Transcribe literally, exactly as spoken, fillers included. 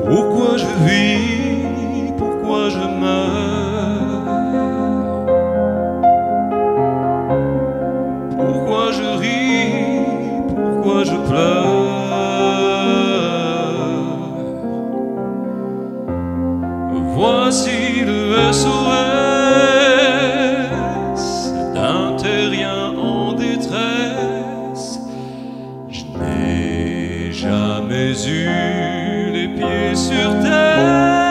Pourquoi je vis, pourquoi je meurs, pourquoi je ris, pourquoi je pleure. Voici le S O S d'un terrien en détresse. Je n'ai jamais eu les pieds sur terre.